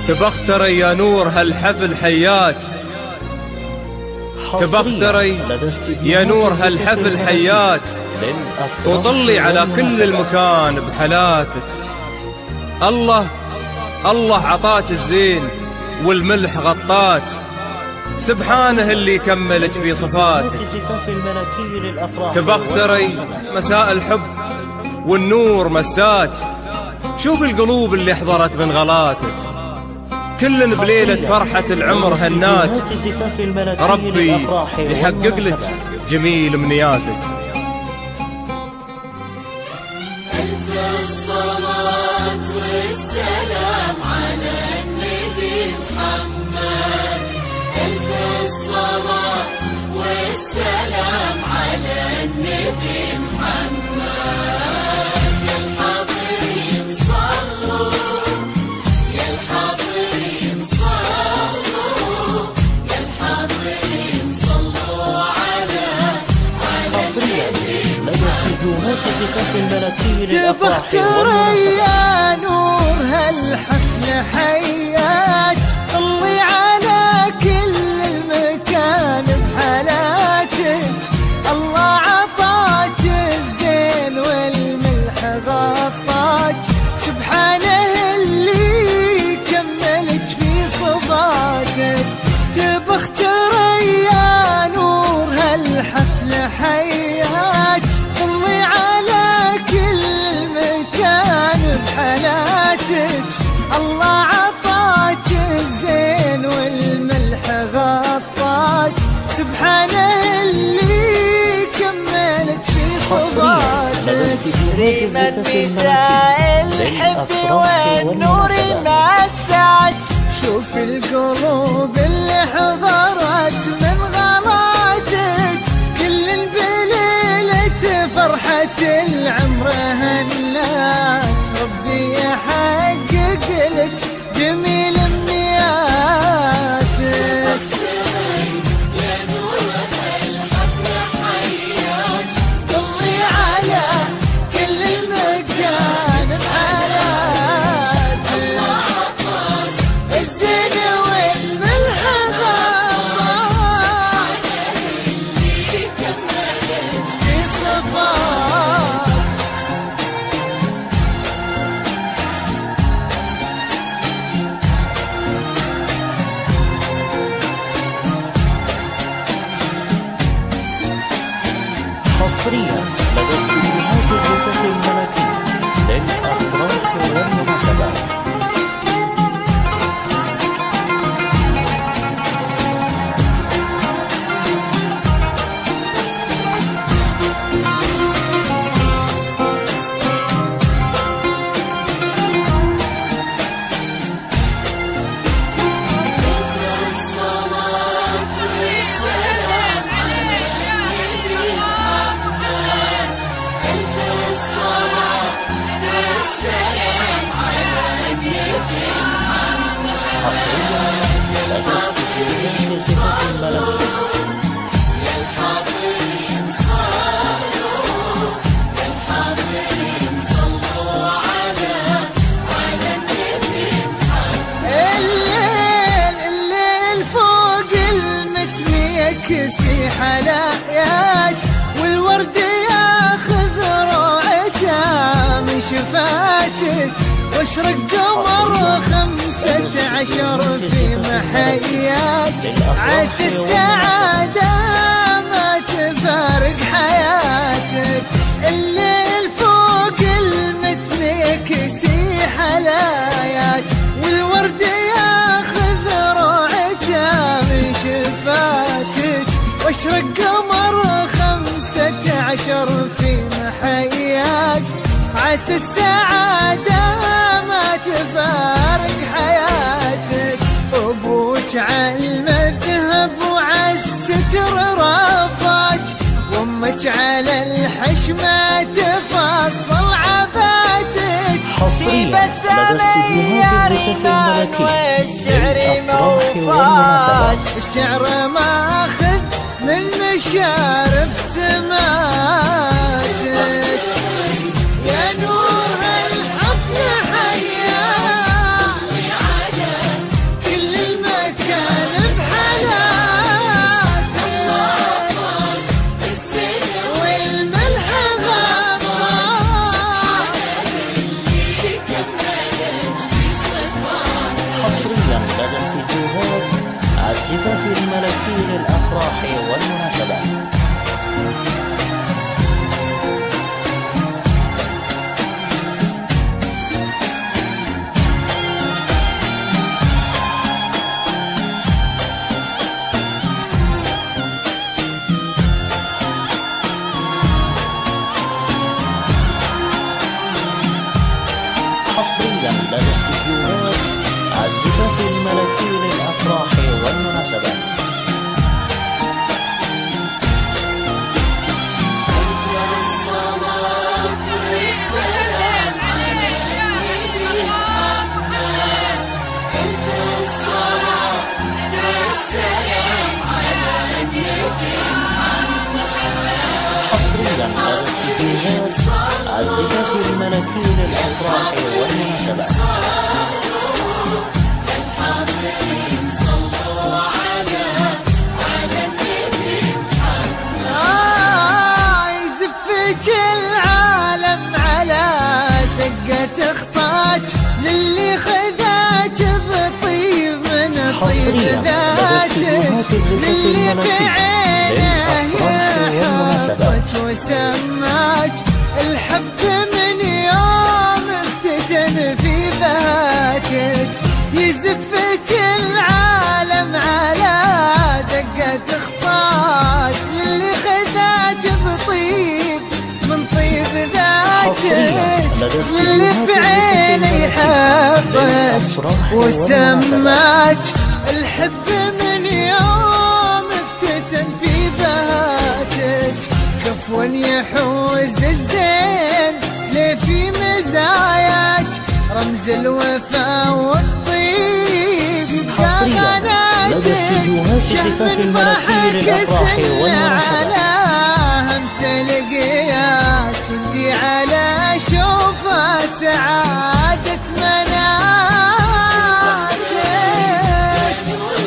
تبختري يا نور هالحفل حياك، تبختري يا نور هالحفل حياك، وطلي على كل المكان بحلاتك. الله عطاك الزين والملح غطاك، سبحانه اللي كملك في صفاتك. تبختري مساء الحب والنور مساك، شوف القلوب اللي حضرت من غلاتك، كل بليلة فرحة العمر هناك، ربي يحقق لك جميل امنياتك. ألف الصلاة والسلام على النبي محمد، ألف الصلاة والسلام على النبي محمد. يا الحاضرين صلوا، يا الحاضرين صلوا، يا الحاضرين صلوا على النبي تبختري يا نور هالحفل حياك، طلي على كل المكان بحالاتك. الله عطاك الزين والملح غطاك، سبحانه اللي كملك في صفاتك. تبختري يا نور هالحفل حياك، طلي على كل مكان بحالاتك. الله عطاك الزين والملح غطاك، سبحانه اللي كملك في صفاتك. ريما النساء الحب والنور مساك، شوف القلوب اللي حضرت من غلاتك، كل بليلة فرحة العمر هناك، ربي يحقق لك جميل امنياتك. يا نور هالحفل حياك، طلي على كل المكان بحالاتك. الله عطاك الزين والملح غطاك، اللي كملك في صفات. حصريا لدى استديوهات الزفاف الملكي للأفراح والمناسبات. الصلاة والسلام على النبي محمد، ألف الصلاة والسلام على النبي محمد. حصريا لدى استديوهات الزفاف الملكي. يا الحاضرين صلوا، يا الحاضرين صلوا على النبي محمد. الليل فوق المتن يكسي حلاياك، والورد ياخذ روعته من شفاتك، واشرق قمر 15 في محياك، عسى السعادة ما تفارق حياتك. الليل فوق المتن يكسي حلاياك، والورد ياخذ روعته من شفاتك، واشرق قمر 15 في محياك، عسى السعادة ما تفارق حياتك. أبوك علم الذهب وعالستر رباك، وأمك على الحشمة تفصل عباتك. حصريا لدى استديوهات الزفاف الملكي للأفراح والمناسبات. الشعر ماخذ من مشارف سماتك. يا نور هالحفل حياك، لدى استديوهات الزفاف الملكي للأفراح والمناسبات. حصريا لدى استديوهات الزفاف الملكي للأفراح والمناسبات. يزفك العالم على دقة خطاك للي خذاك بطيب من طيب ذاتك للي في عينه يحبك وسماك الحب من يوم افتتن في بهاتك. يزفك العالم على دقة خطاك للي خذاك بطيب من طيب ذاتك للي في عينه يحبك وسماك الحب من يوم افتتن في بهاتك. كفوا يحوز الزين ليه في مزاياك رمز الوفا والطيب يبقى لدى استديوهات الزفاف الملكي للأفراح والمناسبات. على همس لقياك ودي على شوفه سعادة مناتك.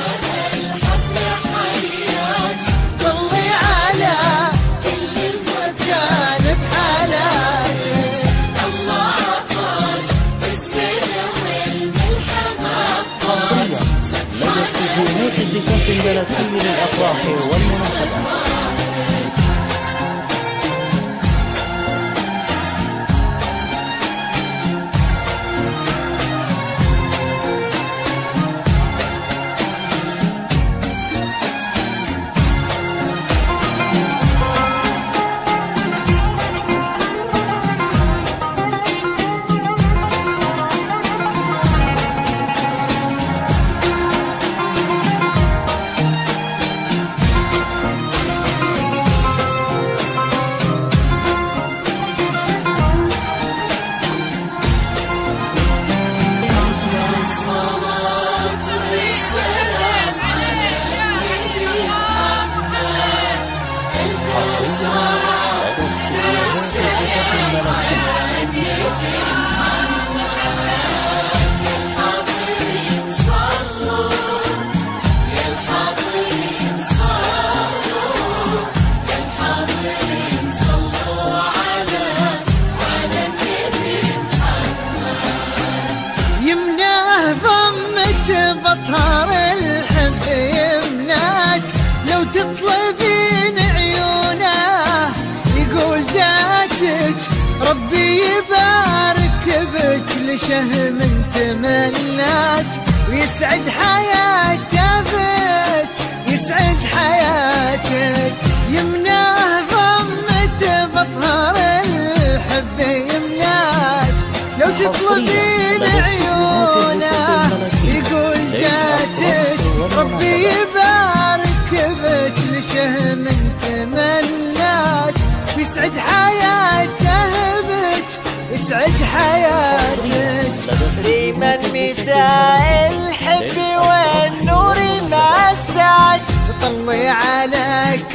طلي على كل المكان بحالاتك. الله عطاك بالزين والملحمة. حصريا لدى استديوهات الزفاف الملكي للأفراح والمناسبات. بطهر الحب يمناك لو تطلبين عيونه يقول جاتك ربي يبارك بك لشهم تمناك ويسعد حياته بك يسعد حياتك. يمناه ضمته بطهر الحب يمناك لو تطلبين عيونه يقول جاتك ربي يبارك بك لشهم تمناك ويسعد حياته بك يسعد حياتك. ديما مساء الحب والنور مساك طلي على